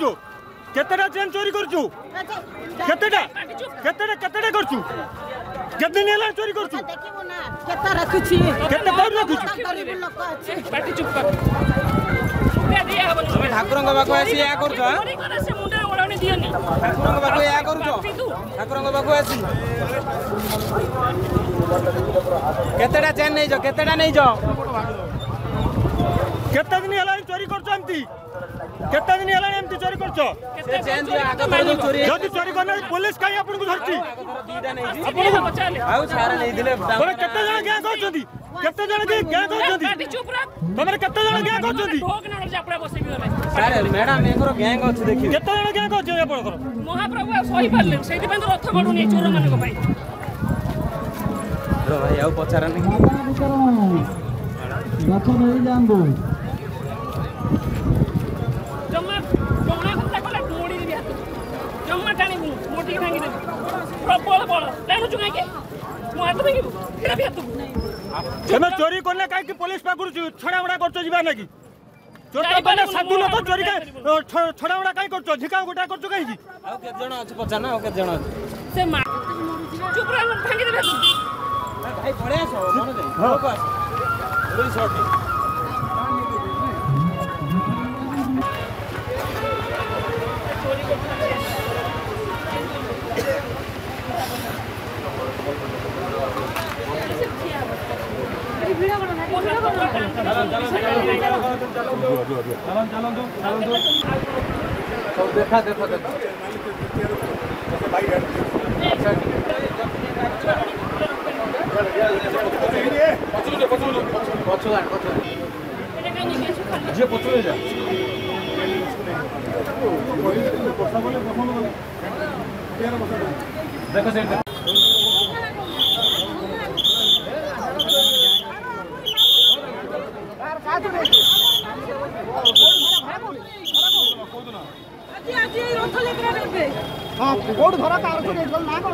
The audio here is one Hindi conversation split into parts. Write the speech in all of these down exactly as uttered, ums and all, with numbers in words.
करछु केतेटा चेन चोरी करछु केतेटा केतेटा केतेटा करछु केते दिन हेला चोरी करछु देखिबो ना केते रखछि केते पर रखछु गरीब लोक अछि पाटी चुप कर তুমি ঠাকুরঙ্গ পাখু আসি ইয়া করছ সে মুন্ডে ওড়াউনি দিয়নি ঠাকুরঙ্গ পাখু ইয়া করছ ঠাকুরঙ্গ পাখু আসি কেতেটা চেন নেই যাও কেতেটা নেই যাও केते दिन हेला चोरी करछु एमती केते दिन हेला एमती चोरी करछु से चेन दिया आगे तो चोरी जदी चोरी करना पुलिस काई आपन को धरची दीटा नहीं जी ଆପଣ ବଚାଲେ आउ छारा नहीं दिले तोरे केते जण ग्या करछंती केते जण के ग्या करछंती ପାଟି ଚୁପ ରଖ तमरे केते जण ग्या करछंती ଢୋକ ନା ଚାପଡ଼ା ବସେଇବି ଗଲେ ସାର୍ ମ୍ୟାଡାମ ଏଙ୍କର ଗ୍ୟାଙ୍ଗ ଅଛି ଦେଖି केते जण ग्या करछ आपनकर ମହାପ୍ରଭୁ ଆଉ ସହି ପାରିଲେ ସେଇଥି ପାଇଁ ତ ରଥ ଗଡୁନି ଚୋର ମାନଙ୍କ ପାଇଁ रो भाई आउ पचारा नहीं गछ नहीं जांदो जम्मा जम्मा खता कला मोड़ी दिया जम्मा टाणी मोटी भांगी दे प्रबल बळ टाणु चुका के मु हाथ भांगी एरा भी हाथ तमे चोरी करले काई की पुलिस पाकुर छडा उडा करछ जिबा नाकी चोरटा बने साधु लोक चोरी का छडा उडा काई करछ झिका गोटा करछ काई की आउ के जण अछि पचाना आउ के जण अछि से मा चुप रह भांगी दे भाई पड़े आसो मन दे लोक आस रोई शॉट देखा देखा देखा जे पचले जा देखो से আজি আজি রথ যাত্রা দেখবে हां कोड धरा कार से ना कोन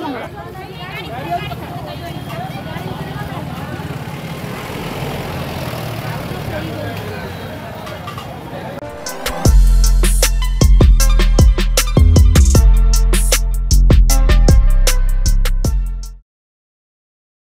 ना